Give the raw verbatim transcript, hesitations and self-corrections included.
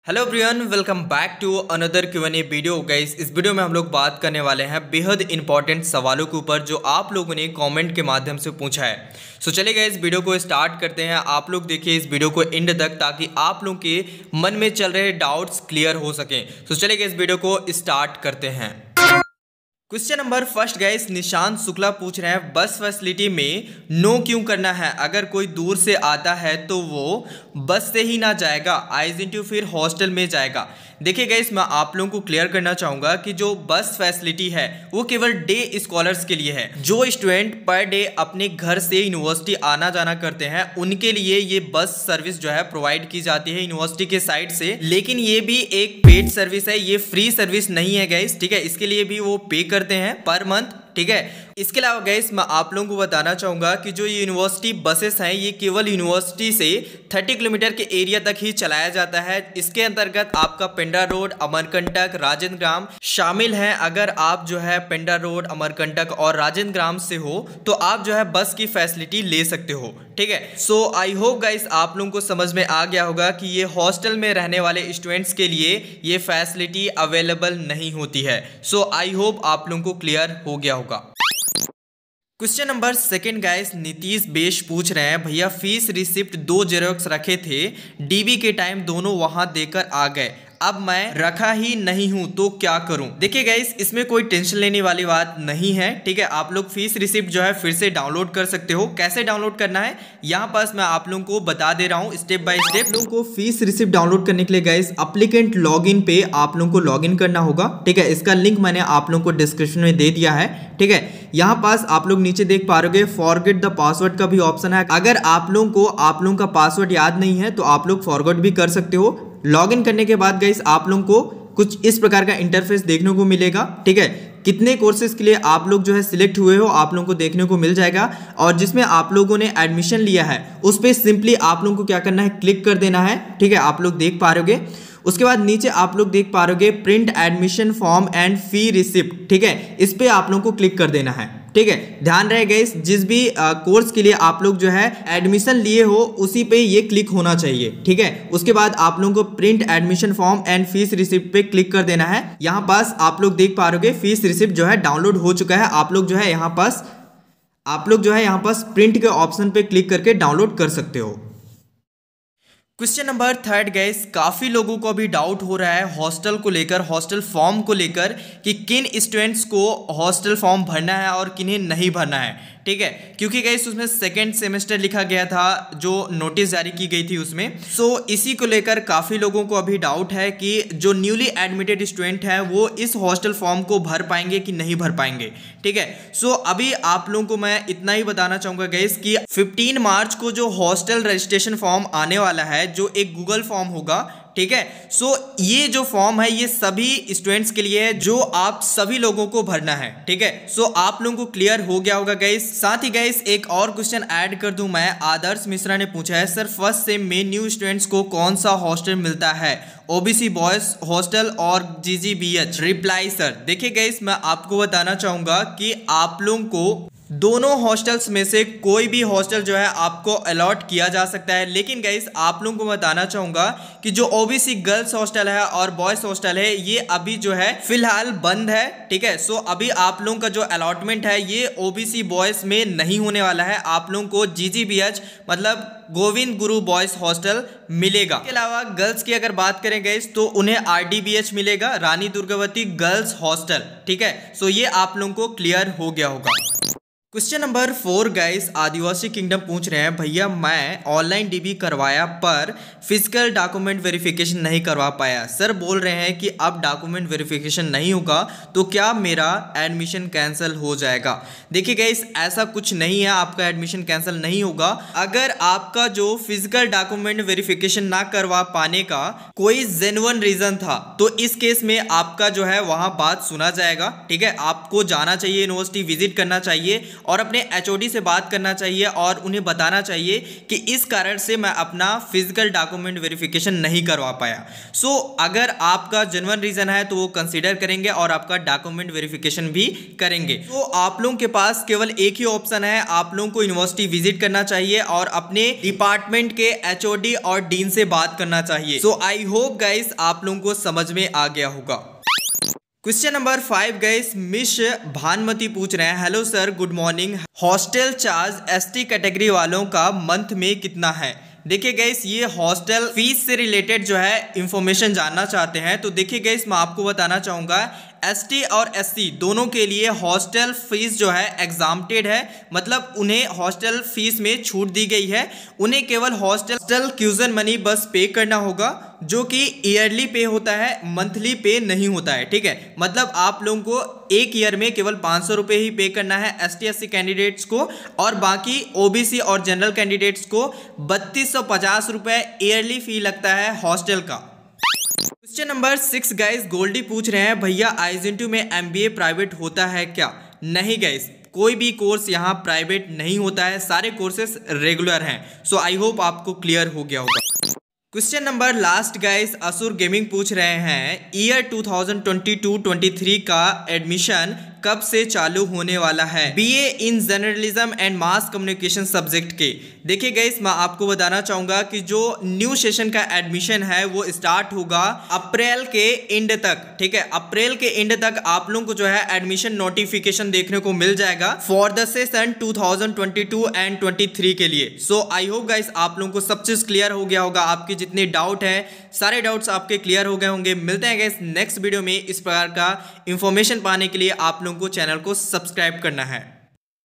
Hello everyone, welcome back to another Q N A video. Guys, इस video में हम लोग बात करने वाले हैं बेहद इंपॉर्टेंट सवालों के ऊपर जो आप लोगों ने कमेंट के माध्यम से पूछा है। सो चलिए गाइस, वीडियो को स्टार्ट करते हैं। आप लोग देखिए इस वीडियो को एंड तक ताकि आप लोग के मन में चल रहे डाउट्स क्लियर हो सकें। सो चलिए गाइस, वीडियो को स्टार्ट करते हैं। Question number first guys, Nishant Shukla पूछ रहे हैं बस फैसिलिटी में नो क्यों करना है? अगर कोई दूर से आता है तो वो बस से ही ना जाएगा, आइजेंटिव फिर हॉस्टल में जाएगा। देखिए गाइस, मैं आप लोगों को क्लियर करना चाहूँगा कि जो बस फैसिलिटी है वो केवल डे स्कॉलर्स के लिए है। जो स्टूडेंट पर डे अपने घर से यूनिवर्सिटी आना जाना करते हैं उनके लिए ये बस सर्विस जो है प्रोवाइड की जाती है यूनिवर्सिटी के साइड से। लेकिन ये भी एक पेड सर्विस है, ये फ्री सर्विस नहीं है गाइस, ठीक है। इसके लिए भी वो पे करते हैं पर मंथ, ठीक है। इसके अलावा गाइस, मैं आप लोगों को बताना चाहूँगा कि जो यूनिवर्सिटी बसेस हैं ये केवल यूनिवर्सिटी से तीस किलोमीटर के एरिया तक ही चलाया जाता है। इसके अंतर्गत आपका पेंड्रा रोड, अमरकंटक, राजेंद्र ग्राम शामिल हैं। अगर आप जो है पेंड्रा रोड, अमरकंटक और राजेंद्र ग्राम से हो तो आप जो है बस की फैसिलिटी ले सकते हो, ठीक है। सो आई होप गाइस आप लोगों को समझ में आ गया होगा कि ये हॉस्टल में रहने वाले स्टूडेंट्स के लिए ये फैसिलिटी अवेलेबल नहीं होती है। सो आई होप आप लोगों को क्लियर हो गया होगा। Question number second guys, Nitish Besh पूछ रहे हैं भैया फीस रिसिप्ट दो जेरोक्स रखे थे, डीबी के टाइम दोनों वहां देकर आ गए, अब मैं रखा ही नहीं हूं तो क्या करूं? देखिए गाइस, इसमें कोई टेंशन लेने वाली बात नहीं है, ठीक है। आप लोग फीस रिसिप्ट जो है फिर से डाउनलोड कर सकते हो। कैसे डाउनलोड करना है यहाँ पास मैं आप लोगों को बता दे रहा हूँ स्टेप बाय स्टेप। लोगों को फीस रिसिप्ट डाउनलोड करने के लिए गाइस एप्लीकेंट लॉगिन पे आप लोगों को लॉगिन करना होगा, ठीक है। इसका लिंक मैंने आप लोगों को डिस्क्रिप्शन में दे दिया है, ठीक है। यहाँ पास आप लोग नीचे देख पा रहे हो फॉरगेट द पासवर्ड का भी ऑप्शन है। अगर आप लोगों को आप लोगों का पासवर्ड याद नहीं है तो आप लोग फॉरगेट भी कर सकते हो। लॉगिन करने के बाद गाइस आप लोगों को कुछ इस प्रकार का इंटरफेस देखने को मिलेगा, ठीक है। कितने कोर्सेज के लिए आप लोग जो है सिलेक्ट हुए हो आप लोगों को देखने को मिल जाएगा, और जिसमें आप लोगों ने एडमिशन लिया है उस पर सिंपली आप लोगों को क्या करना है, क्लिक कर देना है, ठीक है। आप लोग देख पा रहे होगे। उसके बाद नीचे आप लोग देख पा रहे हो print admission form and fee receipt, ठीक है। इस पे आप लोगों को क्लिक कर देना है, ठीक है। ध्यान रहे गाइस, जिस भी आ, कोर्स के लिए आप लोग जो है एडमिशन लिए हो उसी पे ये क्लिक होना चाहिए, ठीक है। उसके बाद आप लोगों को print admission form and fees receipt पे क्लिक कर देना है। यहाँ पास आप लोग देख पा रहे हो फीस रिसिप्ट जो है डाउनलोड हो चुका है। आप लोग जो है यहाँ पास आप लोग जो है यहाँ पास प्रिंट के ऑप्शन पे क्लिक करके डाउनलोड कर सकते हो। क्वेश्चन नंबर थर्ड गाइस, काफ़ी लोगों को अभी डाउट हो रहा है हॉस्टल को लेकर, हॉस्टल फॉर्म को लेकर कि किन स्टूडेंट्स को हॉस्टल फॉर्म भरना है और किन्हें नहीं भरना है, ठीक है। क्योंकि गाइस उसमें सेकेंड सेमेस्टर लिखा गया था, जो नोटिस जारी की गई थी उसमें। सो इसी को लेकर काफ़ी लोगों को अभी डाउट है कि जो न्यूली एडमिटेड स्टूडेंट है वो इस हॉस्टल फॉर्म को भर पाएंगे कि नहीं भर पाएंगे, ठीक है। सो अभी आप लोगों को मैं इतना ही बताना चाहूँगा गाइस कि पंद्रह मार्च को जो हॉस्टल रजिस्ट्रेशन फॉर्म आने वाला है जो एक गूगल फॉर्म होगा, ठीक है। सो ये जो फॉर्म है ये सभी स्टूडेंट्स के लिए है जो आप सभी लोगों को भरना है, ठीक है। सो आप लोगों को क्लियर हो गया होगा गाइस। साथ ही गाइस एक और क्वेश्चन ऐड कर दूं मैं, आदर्श मिश्रा ने पूछा है सर फर्स्ट सेम में न्यू स्टूडेंट्स को कौन सा हॉस्टल मिलता है, ओबीसी बॉयज हॉस्टल और जीजीबीएच? रिप्लाई सर, देखिए गाइस मैं आपको बताना चाहूंगा कि आप लोगों को दोनों हॉस्टल्स में से कोई भी हॉस्टल जो है आपको अलॉट किया जा सकता है। लेकिन गाइस आप लोगों को बताना चाहूंगा कि जो ओबीसी गर्ल्स हॉस्टल है और बॉयज हॉस्टल है ये अभी जो है फिलहाल बंद है, ठीक है। सो अभी आप लोगों का जो अलॉटमेंट है ये ओबीसी बॉयज में नहीं होने वाला है। आप लोगों को जीजीबीएच मतलब गोविंद गुरु बॉयज हॉस्टल मिलेगा। इसके अलावा गर्ल्स की अगर बात करें गाइस तो उन्हें आरडीबीएच मिलेगा, रानी दुर्गावती गर्ल्स हॉस्टल, ठीक है। सो ये आप लोगों को क्लियर हो गया होगा। Question number four guys, Adivasi kingdom पूछ रहे हैं भैया मैं ऑनलाइन डीबी करवाया पर फिजिकल डॉक्यूमेंट वेरिफिकेशन नहीं करवा पाया। सर बोल रहे हैं कि अब डॉक्यूमेंट वेरिफिकेशन नहीं होगा तो क्या मेरा एडमिशन कैंसिल हो जाएगा? देखिए गाइस ऐसा कुछ नहीं है, आपका एडमिशन कैंसिल नहीं होगा। अगर आपका जो फिजिकल डॉक्यूमेंट वेरिफिकेशन ना करवा पाने का कोई जेन्युइन रीजन था तो इस केस में आपका जो है वहां बात सुना जाएगा, ठीक है। आपको जाना चाहिए, यूनिवर्सिटी विजिट करना चाहिए और अपने एचओडी से बात करना चाहिए और उन्हें बताना चाहिए कि इस कारण से मैं अपना फिजिकल डॉक्यूमेंट वेरिफिकेशन नहीं करवा पाया। सो so, अगर आपका जेन्युइन रीजन है तो वो कंसीडर करेंगे और आपका डॉक्यूमेंट वेरिफिकेशन भी करेंगे। तो आप लोगों के पास केवल एक ही ऑप्शन है, आप लोगों को यूनिवर्सिटी विजिट करना चाहिए और अपने डिपार्टमेंट के एचओडी और डीन से बात करना चाहिए। सो आई होप गाइस आप लोगों को समझ में आ गया होगा। Question number five guys, miss Bhanumati पूछ रहे हैं, hello sir good morning, hostel charge ST category वालों का मंथ में कितना है? देखिए गाइस, ये हॉस्टल फीस से रिलेटेड जो है इंफॉर्मेशन जानना चाहते हैं तो देखिए गाइस, मैं आपको बताना चाहूँगा एसटी और एससी दोनों के लिए हॉस्टल फीस जो है एग्जाम्प्टेड है, मतलब उन्हें हॉस्टल फीस में छूट दी गई है। उन्हें केवल हॉस्टल ट्यूशन मनी बस पे करना होगा, जो कि ईयरली पे होता है, मंथली पे नहीं होता है। ठीक है, मतलब आप लोगों को एक ईयर में केवल पाँच सौ रुपये ही पे करना है एसटी एससी कैंडिडेट्स को, और बाकी ओबीसी और जनरल कैंडिडेट्स को बत्तीस सौ पचास रुपये ईयरली फी लगता है हॉस्टल का। Question number six guys, Goldy पूछ रहे हैं, भैया आइजेंटू में एमबीए प्राइवेट होता है क्या? नहीं गाइस, कोई भी कोर्स यहाँ प्राइवेट नहीं होता है, सारे कोर्सेस रेगुलर हैं। सो आई होप आपको क्लियर हो गया होगा। Question number last guys, Asur gaming पूछ रहे हैं, year two thousand twenty two twenty three का एडमिशन कब से चालू होने वाला है BA in journalism and mass communication subject के? देखिए गाइस, मैं आपको बताना चाहूँगा कि जो न्यू सेशन का एडमिशन है वो स्टार्ट होगा अप्रैल के एंड तक। ठीक है, अप्रैल के एंड तक आप लोगों को जो है एडमिशन नोटिफिकेशन देखने को मिल जाएगा for the session two thousand twenty two and twenty three के लिए। सो आई होप गाइस आप लोगों को सब चीज क्लियर हो गया होगा, आपके जितने डाउट है सारे डाउट्स आपके क्लियर हो गए होंगे। मिलते हैं गाइस नेक्स्ट वीडियो में। इस प्रकार का इंफॉर्मेशन पाने के लिए आप लोगों को चैनल को सब्सक्राइब करना है।